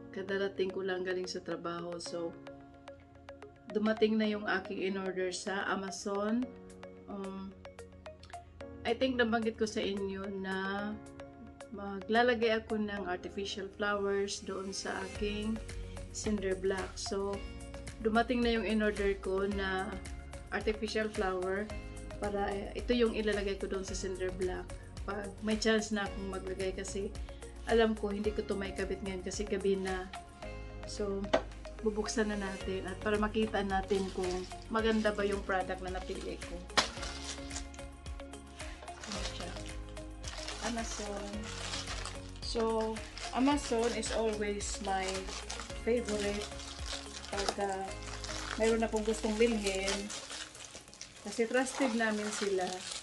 kadarating ko lang galing sa trabaho. So, dumating na yung aking in-order sa Amazon. I think nabanggit ko sa inyo na maglalagay ako ng artificial flowers doon sa aking cinder block. So, dumating na yung in-order ko na artificial flower para ito yung ilalagay ko doon sa cinder block. Pag may chance na akong maglagay kasi alam ko hindi ko to may kabit ngayon kasi gabi na. So, bubuksan na natin at para makita natin kung maganda ba yung product na napili ko. Amazon. So, Amazon is always my favorite pag mayroon akong gustong bilhin kasi trusted namin sila.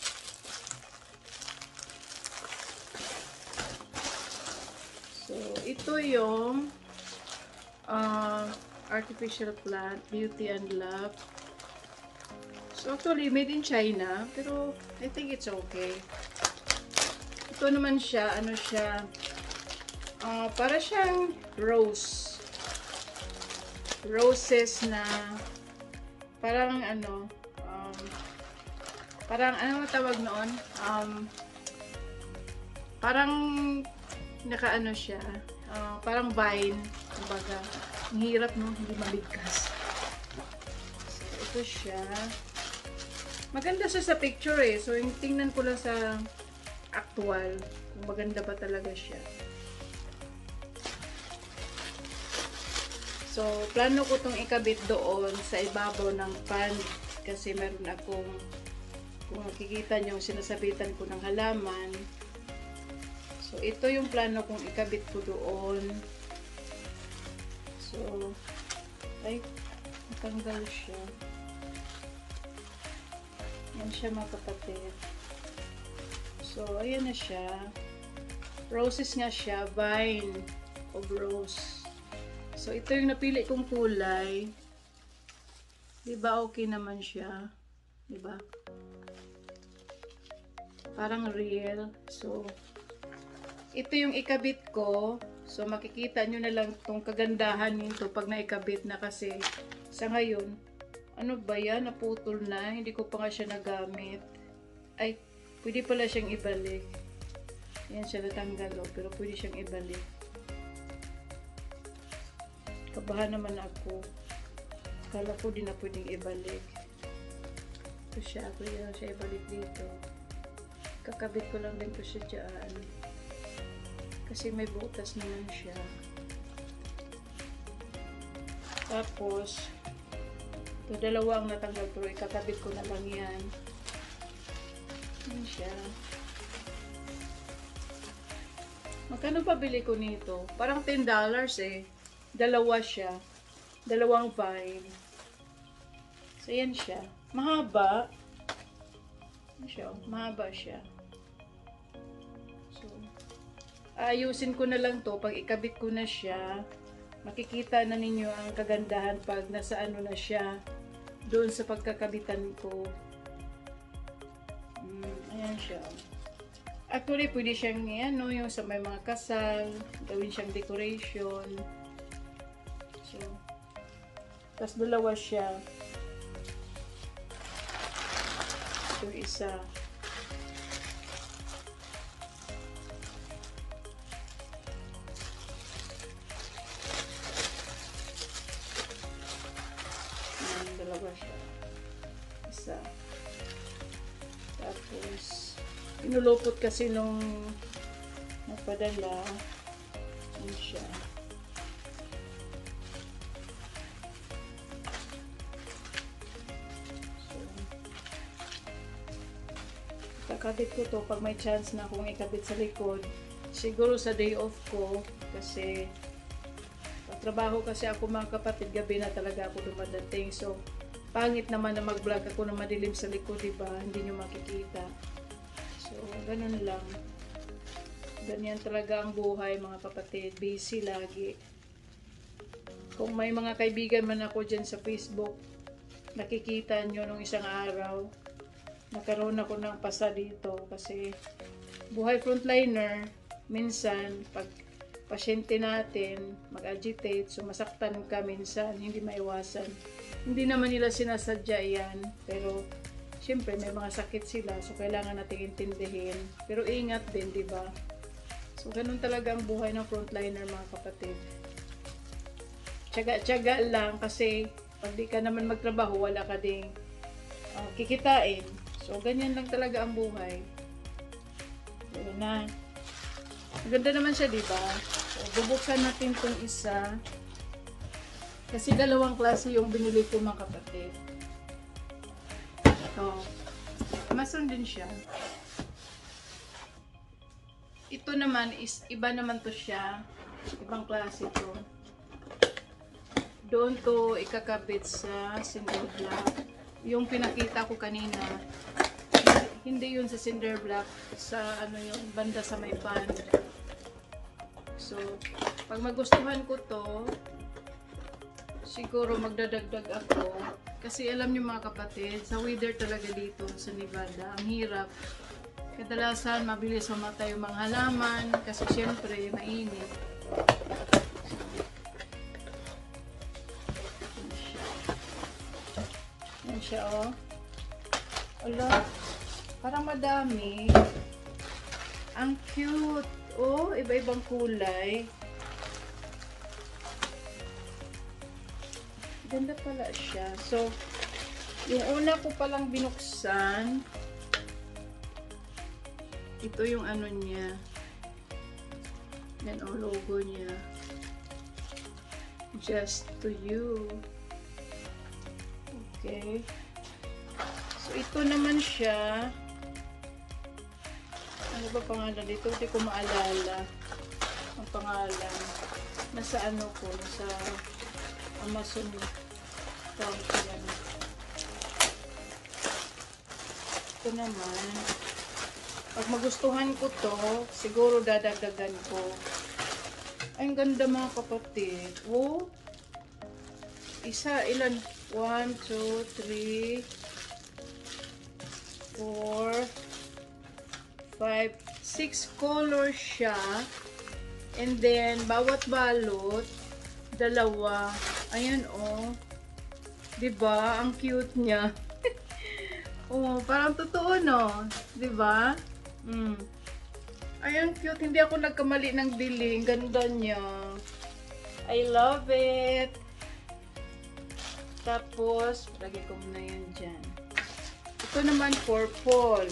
So, ito yung artificial plant, Beauty and Love. So, actually, made in China, pero I think it's okay. Ito naman siya, ano siya, para siyang roses na parang ano, parang ano tawag noon, parang nakaano siya, parang vine, kumbaga, ang hirap no, hindi mabigkas. So, ito siya. Maganda siya sa picture eh, so tingnan ko lang sa actual kung maganda ba talaga siya. So, plano ko itong ikabit doon sa ibabaw ng pan kasi meron akong, kung makikita nyo, sinasabitan ko ng halaman. So, ito yung plano kong ikabit ko doon. So, ay, natanggal siya. Yan siya mga kapatid. So, ayan na siya. Roses nga siya, vine of rose. So, ito yung napili kong kulay. Diba okay naman siya? Diba? Parang real. So, ito yung ikabit ko. So, makikita nyo na lang itong kagandahan nito pag naikabit na kasi sa ngayon, ano ba yan? Naputol na. Hindi ko pa nga siya nagamit. Ay, pwede pala siyang ibalik. Yan siya natanggal, oh, pero pwede siyang ibalik. Kabahan naman ako. Kala ko din na pwedeng ibalik. Ito siya. Pwede na siya ibalik dito. Kakabit ko lang din ko siya dyan. Kasi may butas naman siya. Tapos, ito dalawa ang natanggal pero ikakabit ko na lang yan. Yan siya. Magkano pabili ko nito? Parang $10 eh. Dalawa siya. Dalawang vine. So, yan siya. Mahaba. Yan siya. Mahaba siya. So, ayusin ko na lang to. Pag ikabit ko na siya, makikita na ninyo ang kagandahan pag nasa ano na siya. Doon sa pagkakabitan ko. Ayan siya. Actually, pwede siyang ano, yung sa may mga kasal, gawin siyang decoration. So, tapos dalawa siya. Ito isa. Ayan, dalawa siya. Isa. Tapos, inulupot kasi nung napadala. Ayan siya. Kakabit ko to pag may chance na akong ikabit sa likod. Siguro sa day off ko kasi trabaho kasi ako mga kapatid, gabi na talaga ako dumadating. So, pangit naman na mag-vlog ako na madilim sa likod, diba? Hindi nyo makikita. So, ganun lang. Ganyan talaga ang buhay mga kapatid. Busy lagi. Kung may mga kaibigan man ako dyan sa Facebook, nakikita nyo nung isang araw, nagkaroon ako ng pasa dito kasi buhay frontliner, minsan pag pasyente natin mag-agitate, so masaktan ka minsan, hindi maiwasan. Hindi naman nila sinasadya yan, pero syempre may mga sakit sila, so kailangan natin intindihin. Pero ingat din, di ba? So ganun talaga ang buhay ng frontliner, mga kapatid. Tiyaga-tiyaga lang kasi pag di ka naman magtrabaho, wala ka ding kikitain. So ganyan lang talaga ang buhay. So, yun na. Maganda naman siya, di ba? So, bubuksan natin itong isa. Kasi dalawang klase yung binili ko, mga kapatid. So, Amazon din siya. Ito naman is, iba naman to siya. Ibang klase to. Doon to ikakabit sa cinder block. Yung pinakita ko kanina, hindi yun sa cinder block, sa ano yung banda sa may pan. So, pag magustuhan ko to, siguro magdadagdag ako. Kasi alam niyo, mga kapatid, sa weather talaga dito sa Nevada, ang hirap. Kadalasan, mabilis mamatay yung mga halaman kasi syempre, mainit. Yan siya, oh. Ala, parang madami. Ang cute. Oh, iba-ibang kulay. Ganda pala siya. So, yung una ko palang binuksan, ito yung ano niya. Yan ang logo niya. Just to you. Okay. So, ito naman siya. Ano ba pangalan dito? Hindi ko maalala ang pangalan. Nasa ano ko, nasa Amazon account yan. Ito naman, pag magustuhan ko to, siguro dadagdagan ko. Ay, ang ganda, mga kapatid. Oh, isa, ilan? 1, 2, 3, 4, 5, 6 colors siya. And then, bawat balot, dalawa. Ayan, oh. Diba? Ang cute niya. Oh, parang totoo, no? Diba? Ayan, cute. Hindi ako nagkamali ng bili. Ganda niya. I love it. Tapos, lagay ko muna yan dyan. Ito naman, purple.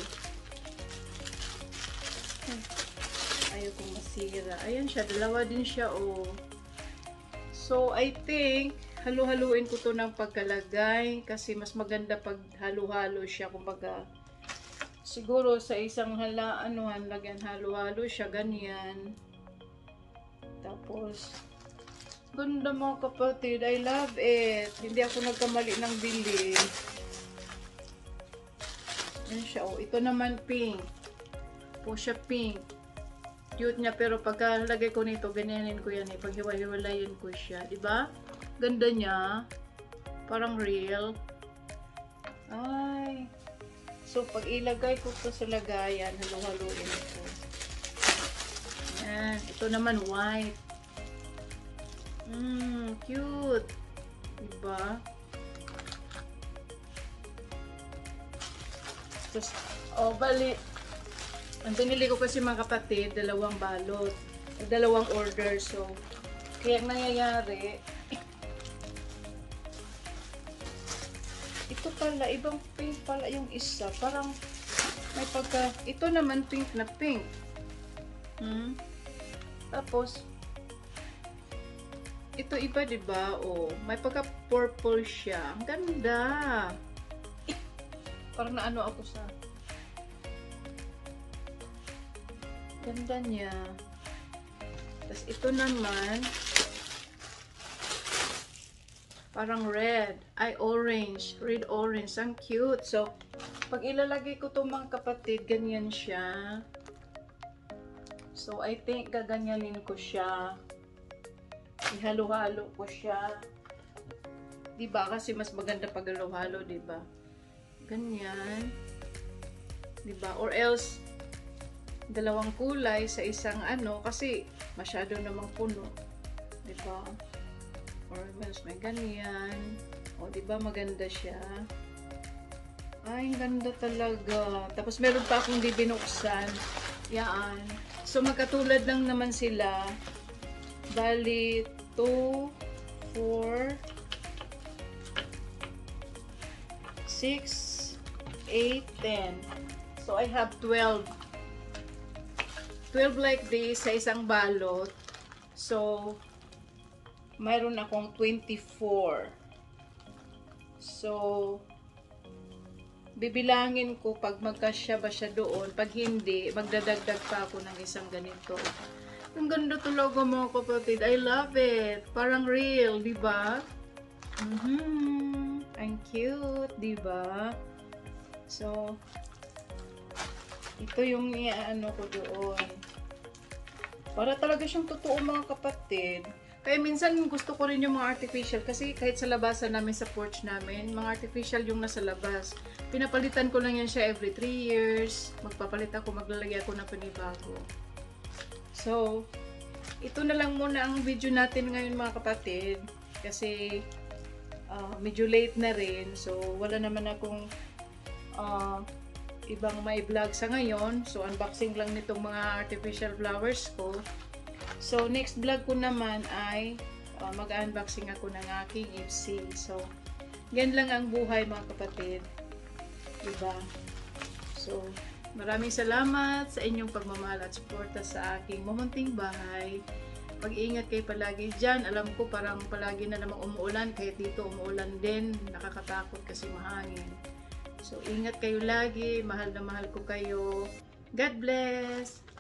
Ayaw kong masira. Ayan siya. Dalawa din siya, oh. So, I think, halu-haluin ko to ng pagkalagay. Kasi mas maganda pag halu-halo siya. Kumbaga, siguro sa isang lagyan halu-halo siya. Ganyan. Tapos, ganda, mga kapatid. I love it. Hindi ako nagkamali ng bili. Ayan siya, oh. Ito naman, pink. Po siya pink. Cute niya, pero pagkalagay ko nito, ganyanin ko yan, eh. Paghiwa-hiwalayin ko siya. Diba? Ganda niya. Parang real. Ay. So, pag ilagay ko to sa lagayan, halo-haloin ko. Yan. Ito naman, white. Cute. Diba? Tapos, oh, bali. Ang binili ko kasi, mga kapatid, dalawang balot. Dalawang order. So, kaya nangyayari, ito pala, ibang pink pala yung isa. Parang may pagka, ito naman pink na pink. Tapos, ito iba, diba? Oh, may pagka purple siya. Ang ganda. Parang naano ako sa ganda niya. Tapos ito naman parang red. Ay, orange. Red orange. Ang cute. So, pag ilalagay ko to, mga kapatid, ganyan siya. So, I think gaganyanin ko siya. Ihalo-halo ko siya. Diba? Kasi mas maganda pag halo-halo, diba? Ganyan. Diba? Or else, dalawang kulay sa isang ano, kasi masyado namang puno, di ba? Or mas may ganyan. O, di ba maganda siya? Ay, ang ganda talaga. Tapos meron pa akong di binuksan. Yan. So magkatulad lang naman sila. Bali 2, 4, 6, 8, 10. So I have 12. 12 like this sa isang balot. So mayroon akong 24. So bibilangin ko pag magkasya ba siya doon. Pag hindi, magdadagdag pa ako ng isang ganito. Ang ganda talaga mga kapatid. I love it. Parang real, di ba? Ang cute, di ba? So, ito yung ano ko doon. Para talaga siyang totoo mga kapatid. Kaya minsan gusto ko rin yung mga artificial kasi kahit sa labasan namin sa porch namin, mga artificial yung nasa labas. Pinapalitan ko lang yan siya every 3 years. Magpapalit ako, maglalagay ako ng panibago. So, ito na lang muna ang video natin ngayon mga kapatid. Kasi medyo late na rin. So, wala naman akong ibang may vlog sa ngayon. So, unboxing lang nitong mga artificial flowers ko. So, next vlog ko naman ay mag-unboxing ako ng aking FC. So, yan lang ang buhay mga kapatid. Diba? So, maraming salamat sa inyong pagmamahal at suporta sa aking mumunting bahay. Mag-ingat kayo palagi dyan. Alam ko parang palagi na namang umuulan. Kahit dito umuulan din. Nakakatakot kasi mahangin. So, ingat kayo lagi. Mahal na mahal ko kayo. God bless!